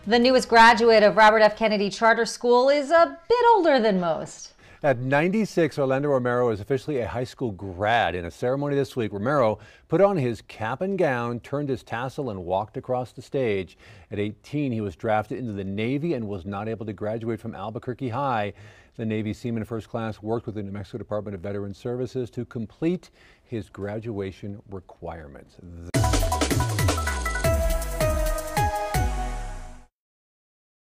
The newest graduate of Robert F. Kennedy Charter School is a bit older than most. At 96, Orlando Romero is officially a high school grad. In a ceremony this week, Romero put on his cap and gown, turned his tassel, and walked across the stage. At 18, he was drafted into the Navy and was not able to graduate from Albuquerque High. The Navy Seaman First Class worked with the New Mexico Department of Veterans Services to complete his graduation requirements.